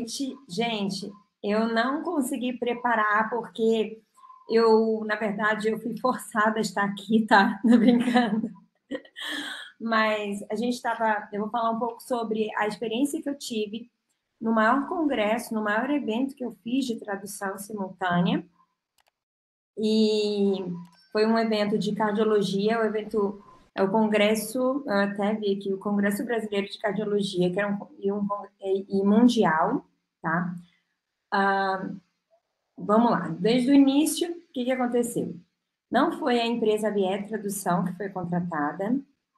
noite. Gente, eu não consegui preparar porque na verdade, eu fui forçada a estar aqui, tá? Não brincando. Mas eu vou falar um pouco sobre a experiência que eu tive no maior congresso, no maior evento que eu fiz de tradução simultânea. E foi um evento de cardiologia, é o congresso, eu até vi aqui, o Congresso Brasileiro de Cardiologia, que era e mundial, tá? Vamos lá, desde o início, o que aconteceu? Não foi a empresa Viet Tradução que foi contratada.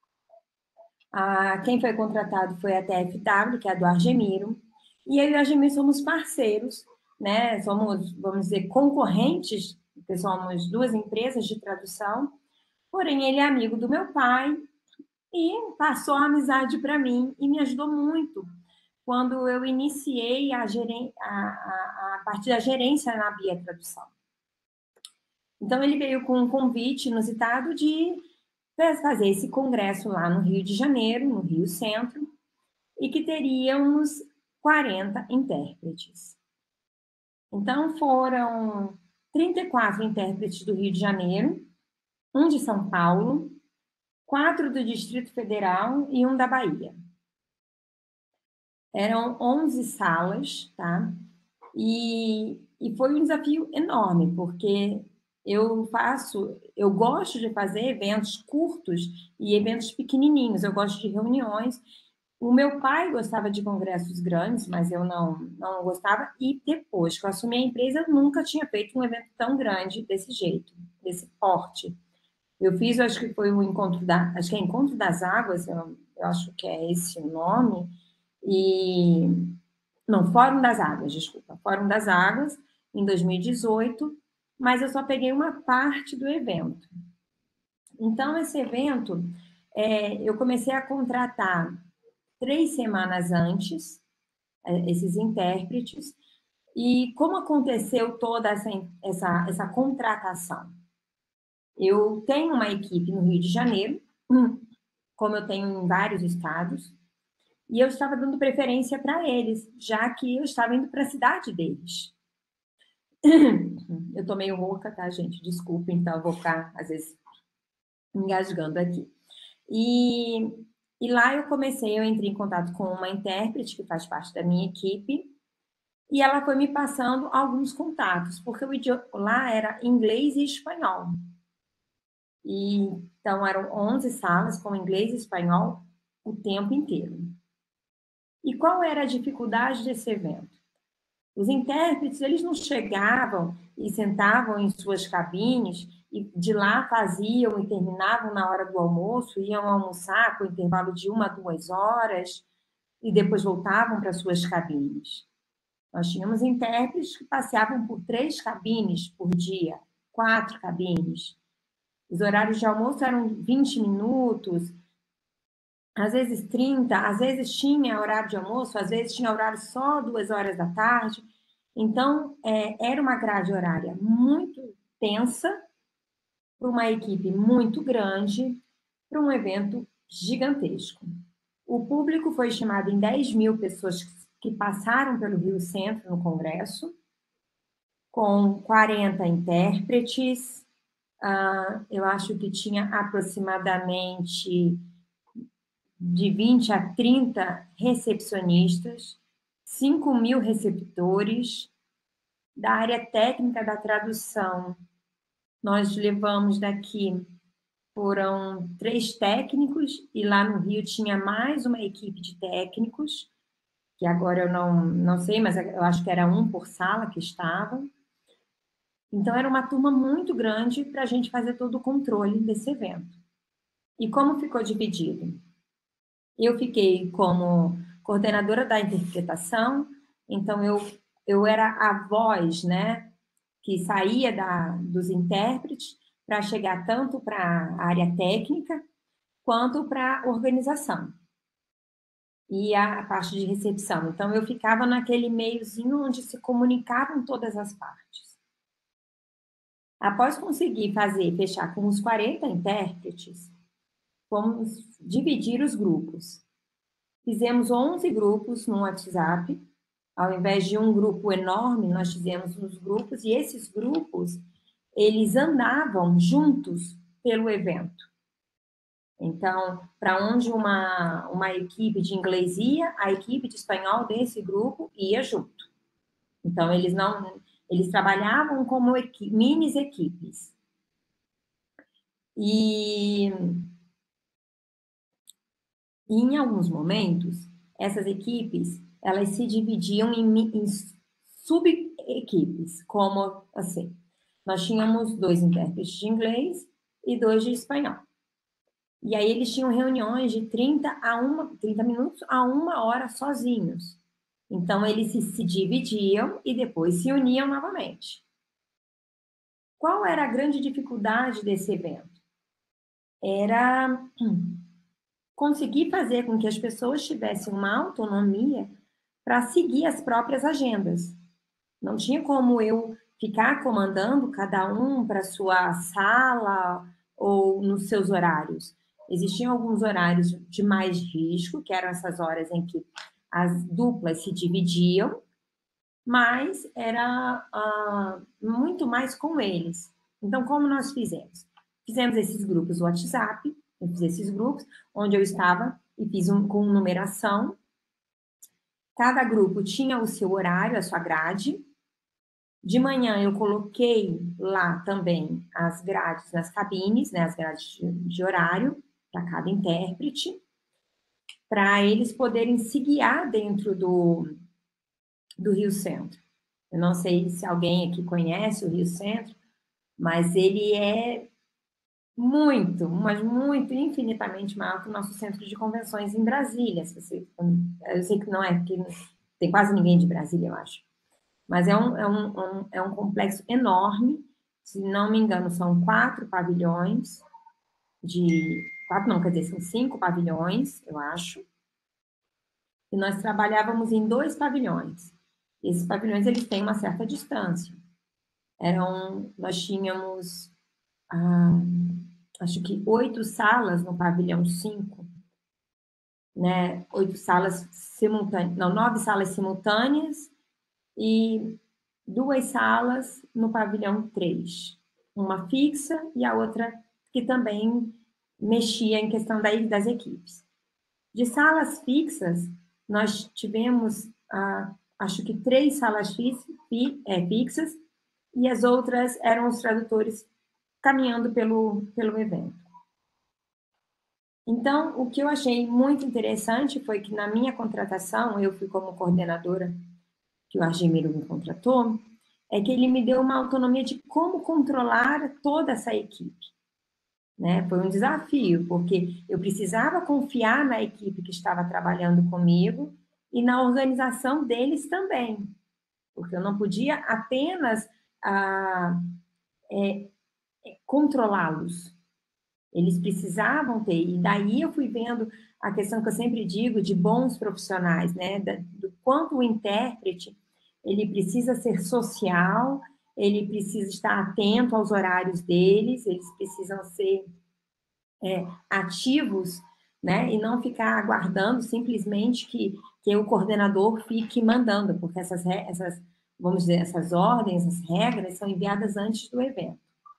Quem foi contratado foi a TFW, que é a do Argemiro. E eu e o Argemiro somos parceiros, né? Somos, vamos dizer, concorrentes, porque somos duas empresas de tradução. Porém, ele é amigo do meu pai e passou a amizade para mim e me ajudou muito quando eu iniciei a partir da gerência na Bia Tradução. Então, ele veio com um convite inusitado de fazer esse congresso lá no Rio de Janeiro, no Rio Centro, e que teríamos 40 intérpretes. Então, foram 34 intérpretes do Rio de Janeiro, um de São Paulo, 4 do Distrito Federal e um da Bahia. Eram 11 salas, tá? E foi um desafio enorme, porque eu gosto de fazer eventos curtos e eventos pequenininhos, eu gosto de reuniões. O meu pai gostava de congressos grandes, mas eu não gostava. E depois que eu assumi a empresa, eu nunca tinha feito um evento tão grande desse jeito, desse porte. Eu fiz, acho que foi o Encontro das Águas, eu acho que é esse o nome, não, Fórum das Águas, desculpa, Fórum das Águas, em 2018, mas eu só peguei uma parte do evento. Então, esse evento, eu comecei a contratar 3 semanas antes, esses intérpretes, e como aconteceu toda essa contratação? Eu tenho uma equipe no Rio de Janeiro, como eu tenho em vários estados, e eu estava dando preferência para eles, já que eu estava indo para a cidade deles. Eu tô meio rouca, tá, gente? Desculpa, então eu vou ficar, às vezes, engasgando aqui. E lá eu entrei em contato com uma intérprete que faz parte da minha equipe, e ela foi me passando alguns contatos, porque o idioma lá era inglês e espanhol. Então, eram 11 salas com inglês e espanhol o tempo inteiro. E qual era a dificuldade desse evento? Os intérpretes, eles não chegavam e sentavam em suas cabines e de lá faziam e terminavam na hora do almoço, iam almoçar com intervalo de 1 a 2 horas e depois voltavam para suas cabines. Nós tínhamos intérpretes que passeavam por 3 cabines por dia, 4 cabines. Os horários de almoço eram 20 minutos, às vezes 30, às vezes tinha horário de almoço, às vezes tinha horário só 2 horas da tarde. Então, era uma grade horária muito tensa, para uma equipe muito grande, para um evento gigantesco. O público foi estimado em 10.000 pessoas que passaram pelo Rio Centro no congresso, com 40 intérpretes, eu acho que tinha aproximadamente de 20 a 30 recepcionistas, 5.000 receptores. Da área técnica da tradução, nós levamos daqui, foram 3 técnicos, e lá no Rio tinha mais uma equipe de técnicos, que agora eu não sei, mas eu acho que era 1 por sala que estavam. Então, era uma turma muito grande para a gente fazer todo o controle desse evento. E como ficou dividido? Eu fiquei como coordenadora da interpretação, então eu era a voz, né, que saía dos intérpretes para chegar tanto para a área técnica quanto para a organização e a parte de recepção. Então, eu ficava naquele meiozinho onde se comunicavam todas as partes. Após conseguir fechar com os 40 intérpretes, fomos dividir os grupos. Fizemos 11 grupos no WhatsApp, Ao invés de um grupo enorme, nós fizemos uns grupos, e esses grupos, eles andavam juntos pelo evento. Então, para onde uma equipe de inglês ia, a equipe de espanhol desse grupo ia junto. Então, eles trabalhavam como mini equipes. E em alguns momentos, essas equipes, elas se dividiam em sub-equipes, como assim, nós tínhamos 2 intérpretes de inglês e 2 de espanhol. E aí eles tinham reuniões de 30 minutos a 1 hora sozinhos. Então, eles se dividiam e depois se uniam novamente. Qual era a grande dificuldade desse evento? Era conseguir fazer com que as pessoas tivessem uma autonomia para seguir as próprias agendas. Não tinha como eu ficar comandando cada um para sua sala ou nos seus horários. Existiam alguns horários de mais risco, que eram essas horas em que as duplas se dividiam, mas era muito mais com eles. Então, como nós fizemos? Fizemos esses grupos WhatsApp, eu fiz esses grupos, onde eu estava e fiz com numeração. Cada grupo tinha o seu horário, a sua grade. De manhã eu coloquei lá também as grades nas cabines, né, as grades de horário para cada intérprete, para eles poderem se guiar dentro do Rio Centro. Eu não sei se alguém aqui conhece o Rio Centro, mas ele é muito, mas muito, infinitamente maior que o nosso centro de convenções em Brasília. Eu sei que não é, porque tem quase ninguém de Brasília, eu acho. Mas é um complexo enorme. Se não me engano, são 4 pavilhões. 4 não, quer dizer, são 5 pavilhões, eu acho. E nós trabalhávamos em 2 pavilhões. Esses pavilhões, eles têm uma certa distância. Nós tínhamos, acho que 8 salas no pavilhão 5, né? 8 salas simultâneas, não, 9 salas simultâneas e 2 salas no pavilhão 3. Uma fixa e a outra que também mexia em questão das equipes. De salas fixas, nós tivemos, acho que 3 salas fixas, e as outras eram os tradutores caminhando pelo evento. Então, o que eu achei muito interessante foi que na minha contratação, eu fui como coordenadora, que o Argemiro me contratou, é que ele me deu uma autonomia de como controlar toda essa equipe. Né? Foi um desafio, porque eu precisava confiar na equipe que estava trabalhando comigo e na organização deles também, porque eu não podia apenas controlá-los. Eles precisavam ter, e daí eu fui vendo a questão que eu sempre digo de bons profissionais, né? Do quanto o intérprete ele precisa ser social, ele precisa estar atento aos horários deles, eles precisam ser ativos, né? E não ficar aguardando simplesmente que o coordenador fique mandando, porque vamos dizer, essas ordens, as regras são enviadas antes do evento.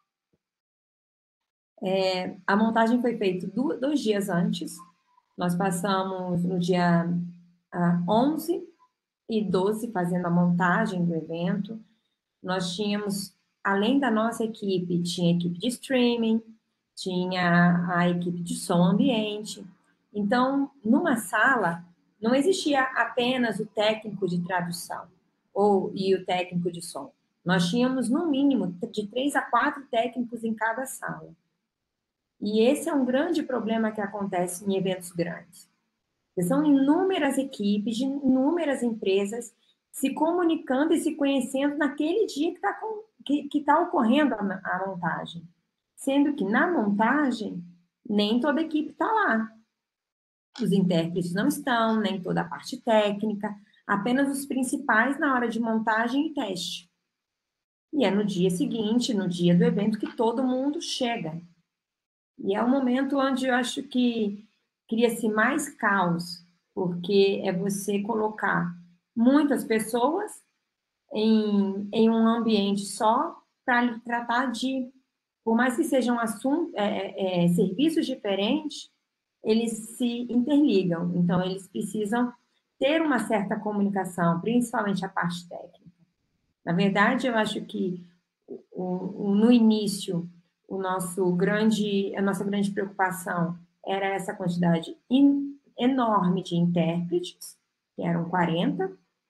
A montagem foi feita 2 dias antes. Nós passamos no dia 11 e 12 fazendo a montagem do evento. Nós tínhamos, além da nossa equipe, tinha a equipe de streaming, tinha a equipe de som ambiente. Então, numa sala, não existia apenas o técnico de tradução e o técnico de som. Nós tínhamos, no mínimo, de 3 a 4 técnicos em cada sala. E esse é um grande problema que acontece em eventos grandes. São inúmeras equipes, de inúmeras empresas se comunicando e se conhecendo naquele dia que está ocorrendo a montagem. Sendo que na montagem, nem toda a equipe está lá. Os intérpretes não estão, nem toda a parte técnica, apenas os principais na hora de montagem e teste. E é no dia seguinte, no dia do evento, que todo mundo chega. E é um momento onde eu acho que cria-se mais caos, porque é você colocar muitas pessoas em um ambiente só para tratar de, por mais que sejam serviços diferentes, eles se interligam. Então, eles precisam ter uma certa comunicação, principalmente a parte técnica. Na verdade, eu acho que no início, a nossa grande preocupação era essa quantidade enorme de intérpretes, que eram 40,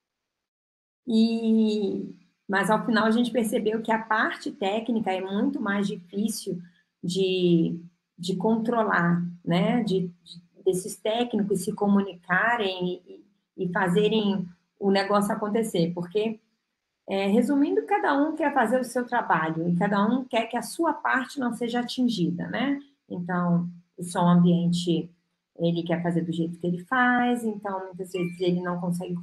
mas ao final a gente percebeu que a parte técnica é muito mais difícil de controlar, né? Desses técnicos se comunicarem e fazerem o negócio acontecer, porque, resumindo, cada um quer fazer o seu trabalho e cada um quer que a sua parte não seja atingida, né? Então, o som ambiente, ele quer fazer do jeito que ele faz, então, muitas vezes, ele não consegue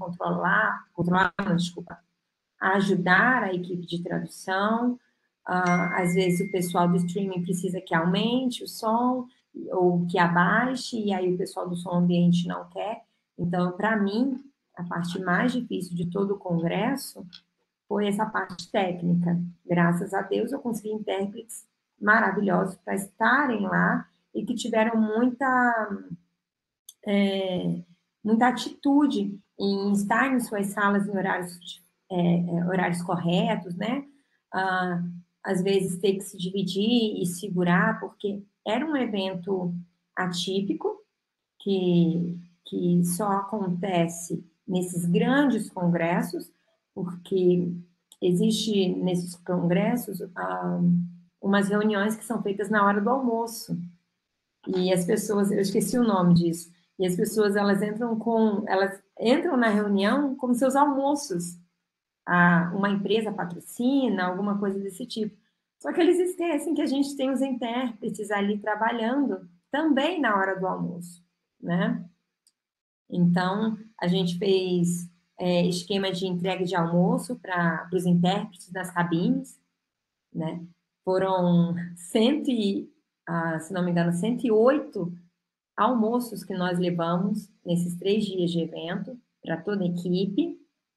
ajudar a equipe de tradução. Às vezes, o pessoal do streaming precisa que aumente o som ou que abaixe, e aí o pessoal do som ambiente não quer. Então, para mim, a parte mais difícil de todo o congresso foi essa parte técnica. Graças a Deus, eu consegui intérpretes maravilhosos para estarem lá e que tiveram muita atitude em estar em suas salas em horários corretos, né? Às vezes ter que se dividir e segurar, porque era um evento atípico, que só acontece nesses grandes congressos, porque existe nesses congressos umas reuniões que são feitas na hora do almoço. E as pessoas, eu esqueci o nome disso, e as pessoas elas entram na reunião com seus almoços. Uma empresa patrocina, alguma coisa desse tipo. Só que eles esquecem que a gente tem os intérpretes ali trabalhando também na hora do almoço, né? Então, a gente fez esquema de entrega de almoço para os intérpretes nas cabines, né? Foram se não me engano, 108 almoços que nós levamos nesses 3 dias de evento para toda a equipe.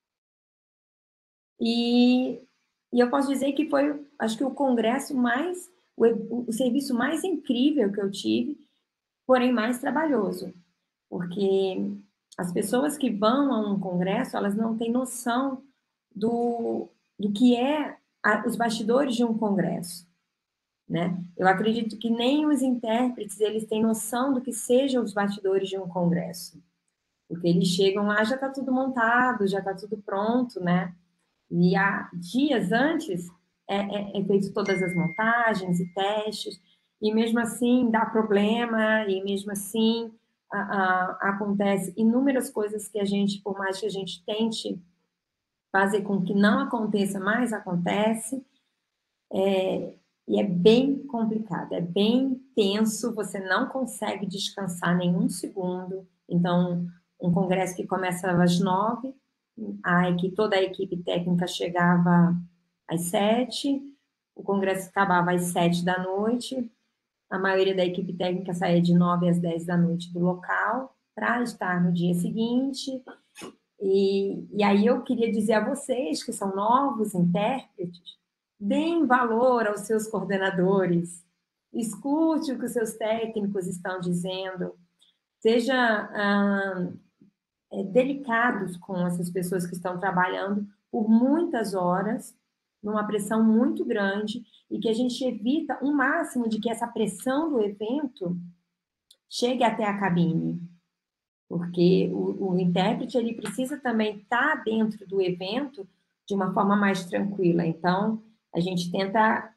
E eu posso dizer que foi, acho que o congresso o serviço mais incrível que eu tive, porém mais trabalhoso, porque as pessoas que vão a um congresso, elas não têm noção do que é os bastidores de um congresso, né? Eu acredito que nem os intérpretes, eles têm noção do que sejam os bastidores de um congresso, porque eles chegam lá, já está tudo montado, já está tudo pronto, né? E há dias antes é feito todas as montagens e testes, e mesmo assim dá problema, e mesmo assim acontece inúmeras coisas que a gente, por mais que a gente tente fazer com que não aconteça, mais acontece, e é bem complicado, é bem tenso, você não consegue descansar nenhum segundo. Então, um congresso que começa às 9h, toda a equipe técnica chegava às 7h, o congresso acabava às 7h, a maioria da equipe técnica saía de 9h às 10h do local, para estar no dia seguinte. E aí eu queria dizer a vocês, que são novos intérpretes, deem valor aos seus coordenadores, escute o que os seus técnicos estão dizendo, seja delicados com essas pessoas que estão trabalhando por muitas horas, numa pressão muito grande, e que a gente evita o máximo de que essa pressão do evento chegue até a cabine, porque o intérprete ele precisa também estar dentro do evento de uma forma mais tranquila. Então, a gente tenta,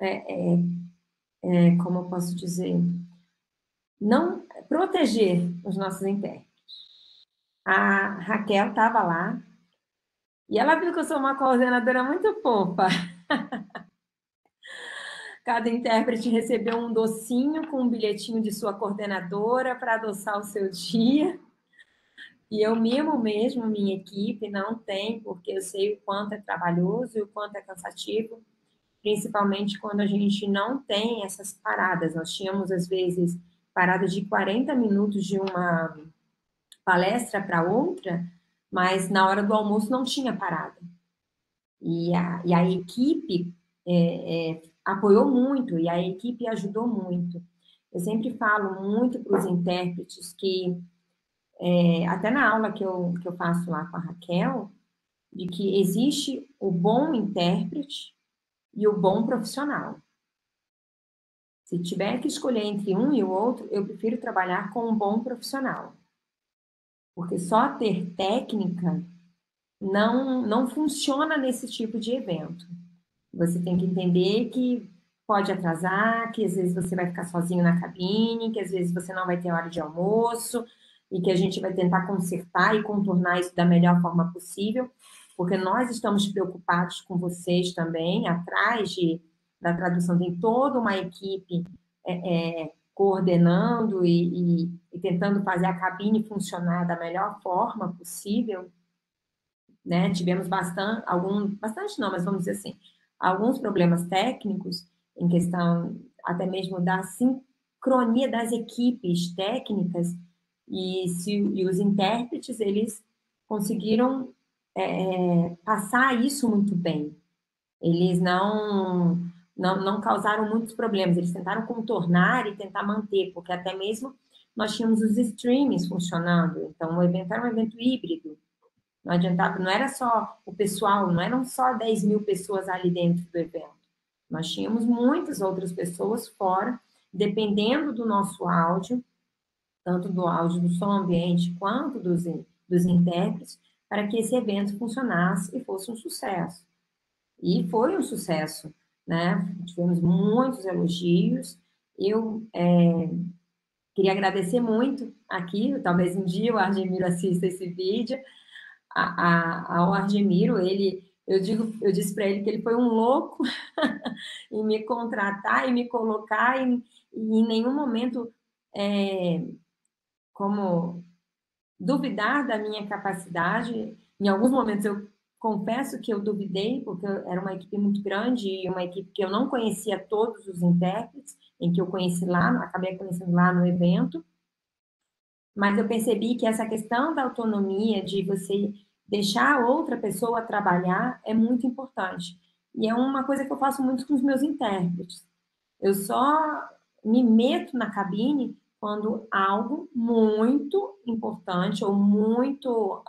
como eu posso dizer, não proteger os nossos intérpretes. A Raquel estava lá e ela viu que eu sou uma coordenadora muito fofa. Cada intérprete recebeu um docinho com um bilhetinho de sua coordenadora para adoçar o seu dia. E eu mimo mesmo minha equipe, não tem, porque eu sei o quanto é trabalhoso e o quanto é cansativo, principalmente quando a gente não tem essas paradas. Nós tínhamos, às vezes, paradas de 40 minutos de uma palestra para outra, mas na hora do almoço não tinha parada. E a equipe apoiou muito, e a equipe ajudou muito. Eu sempre falo muito para os intérpretes que, até na aula que eu faço lá com a Raquel, de que existe o bom intérprete e o bom profissional. Se tiver que escolher entre um e o outro, eu prefiro trabalhar com um bom profissional. Porque só ter técnica não funciona nesse tipo de evento. Você tem que entender que pode atrasar, que às vezes você vai ficar sozinho na cabine, que às vezes você não vai ter hora de almoço, e que a gente vai tentar consertar e contornar isso da melhor forma possível, porque nós estamos preocupados com vocês também. Atrás da tradução tem toda uma equipe coordenando e tentando fazer a cabine funcionar da melhor forma possível, né? Tivemos bastante não, mas vamos dizer assim, alguns problemas técnicos em questão até mesmo da sincronia das equipes técnicas e os intérpretes, eles conseguiram passar isso muito bem. Eles não causaram muitos problemas, eles tentaram contornar e tentar manter, porque até mesmo nós tínhamos os streamings funcionando, então o evento era um evento híbrido. Não adiantava, não era só o pessoal, não eram só 10 mil pessoas ali dentro do evento. Nós tínhamos muitas outras pessoas fora, dependendo do nosso áudio, tanto do áudio do som ambiente quanto dos intérpretes, para que esse evento funcionasse e fosse um sucesso. E foi um sucesso, né? Tivemos muitos elogios. Eu queria agradecer muito aqui, talvez um dia o Argemiro assista esse vídeo, ao Argemiro. Eu disse para ele que ele foi um louco em me contratar e me colocar, e em nenhum momento como duvidar da minha capacidade. Em alguns momentos eu confesso que eu duvidei, porque era uma equipe muito grande e uma equipe que eu não conhecia todos os intérpretes, em que eu conheci lá, acabei conhecendo lá no evento, mas eu percebi que essa questão da autonomia, de você deixar outra pessoa trabalhar, é muito importante. E é uma coisa que eu faço muito com os meus intérpretes. Eu só me meto na cabine quando algo muito importante ou muito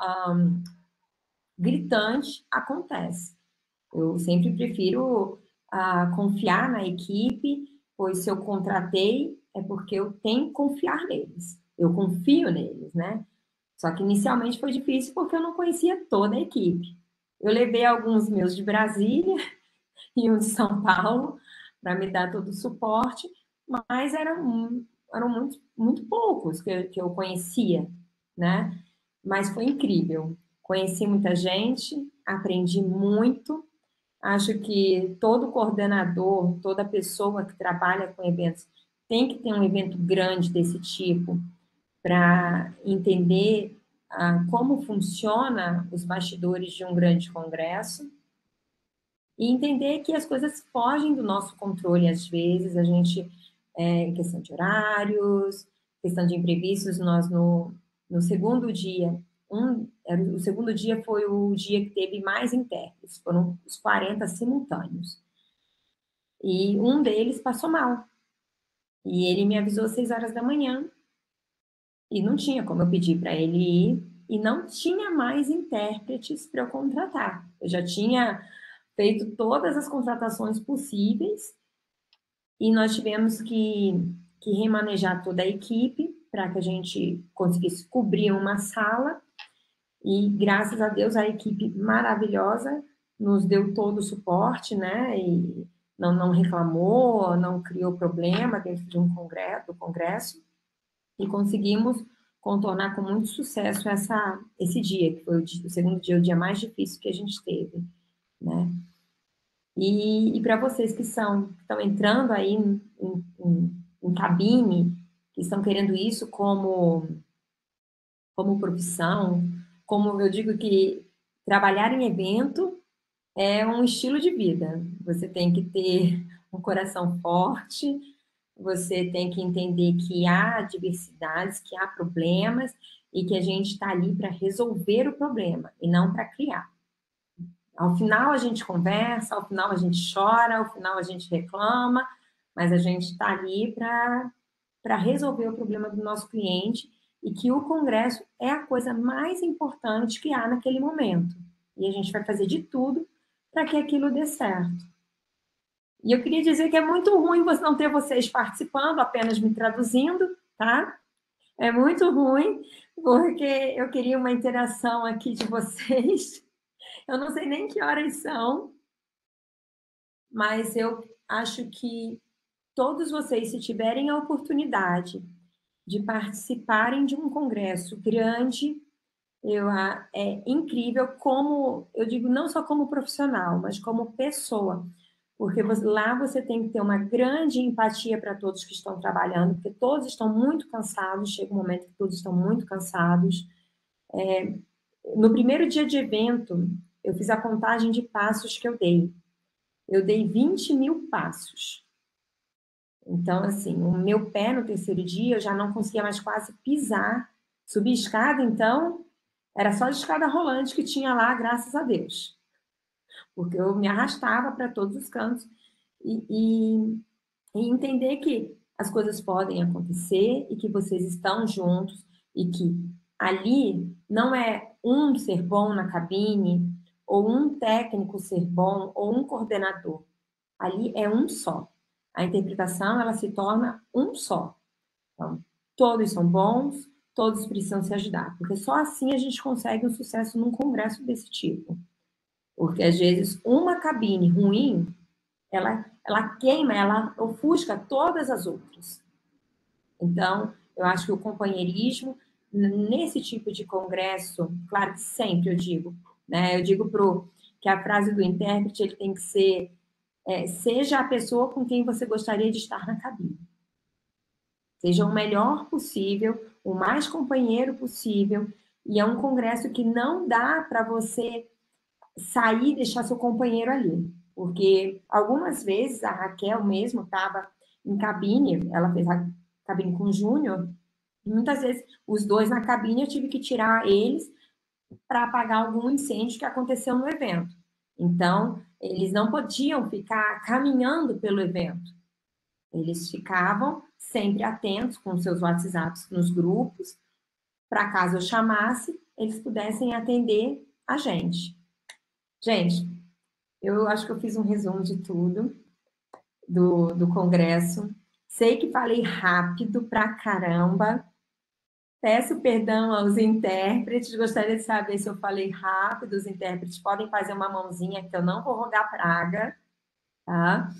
gritante acontece. Eu sempre prefiro confiar na equipe, pois se eu contratei, é porque eu tenho que confiar neles. Eu confio neles, né? Só que inicialmente foi difícil porque eu não conhecia toda a equipe. Eu levei alguns meus de Brasília e um de São Paulo para me dar todo o suporte, mas eram muito, muito poucos que eu conhecia, né? Mas foi incrível. Conheci muita gente, aprendi muito. Acho que todo coordenador, toda pessoa que trabalha com eventos tem que ter um evento grande desse tipo para entender como funciona os bastidores de um grande congresso e entender que as coisas fogem do nosso controle às vezes. A gente, em questão de horários, questão de imprevistos, nós no segundo dia, o segundo dia foi o dia que teve mais intérpretes, foram os 40 simultâneos. E um deles passou mal. E ele me avisou às 6 horas da manhã, e não tinha como eu pedir para ele ir, e não tinha mais intérpretes para eu contratar. Eu já tinha feito todas as contratações possíveis, e nós tivemos que remanejar toda a equipe para que a gente conseguisse cobrir uma sala, e graças a Deus a equipe maravilhosa nos deu todo o suporte, né? E não reclamou, não criou problema dentro de do congresso, e conseguimos contornar com muito sucesso esse dia, que foi o segundo dia, o dia mais difícil que a gente teve, né? E para vocês que estão entrando aí em cabine, que estão querendo isso como profissão, como eu digo que trabalhar em evento é um estilo de vida. Você tem que ter um coração forte, você tem que entender que há diversidades, que há problemas, e que a gente está ali para resolver o problema e não para criar. Ao final a gente conversa, ao final a gente chora, ao final a gente reclama, mas a gente está ali para resolver o problema do nosso cliente e que o congresso é a coisa mais importante que há naquele momento. E a gente vai fazer de tudo para que aquilo dê certo. E eu queria dizer que é muito ruim não ter vocês participando, apenas me traduzindo, tá? É muito ruim, porque eu queria uma interação aqui de vocês. Eu não sei nem que horas são, mas eu acho que todos vocês, se tiverem a oportunidade de participarem de um congresso grande, é incrível como, eu digo, não só como profissional, mas como pessoa, porque lá você tem que ter uma grande empatia para todos que estão trabalhando, porque todos estão muito cansados, chega um momento que todos estão muito cansados. No primeiro dia de evento, eu fiz a contagem de passos que eu dei. Eu dei 20 mil passos. Então, assim, o meu pé no terceiro dia, eu já não conseguia mais quase pisar. Subir escada, então, era só de escada rolante que tinha lá, graças a Deus. Porque eu me arrastava para todos os cantos. E entender que as coisas podem acontecer e que vocês estão juntos e que ali não é um ser bom na cabine, ou um técnico ser bom, ou um coordenador. Ali é um só. A interpretação, ela se torna um só. Então, todos são bons, todos precisam se ajudar, porque só assim a gente consegue um sucesso num congresso desse tipo. Porque, às vezes, uma cabine ruim, ela queima, ela ofusca todas as outras. Então, eu acho que o companheirismo, nesse tipo de congresso, claro que sempre eu digo, né? Eu digo que a frase do intérprete ele tem que ser seja a pessoa com quem você gostaria de estar na cabine. Seja o melhor possível, o mais companheiro possível, e é um congresso que não dá para você sair e deixar seu companheiro ali. Porque algumas vezes a Raquel mesmo estava em cabine, ela fez a cabine com o Júnior, e muitas vezes os dois na cabine eu tive que tirar eles para apagar algum incêndio que aconteceu no evento. Então, eles não podiam ficar caminhando pelo evento. Eles ficavam sempre atentos com seus WhatsApps nos grupos, para caso eu chamasse, eles pudessem atender a gente. Gente, eu acho que eu fiz um resumo de tudo do congresso. Sei que falei rápido pra caramba. Peço perdão aos intérpretes. Gostaria de saber se eu falei rápido. Os intérpretes podem fazer uma mãozinha que eu não vou rogar praga, tá?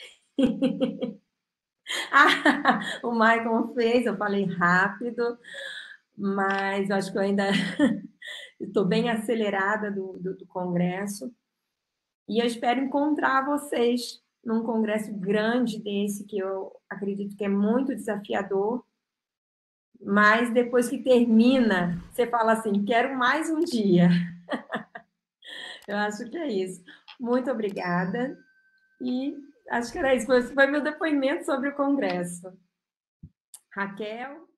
O Michael fez, eu falei rápido, mas eu acho que eu ainda estou bem acelerada do congresso. E eu espero encontrar vocês num congresso grande desse, que eu acredito que é muito desafiador, mas depois que termina, você fala assim, quero mais um dia. Eu acho que é isso. Muito obrigada. E acho que era isso. Foi meu depoimento sobre o congresso. Raquel?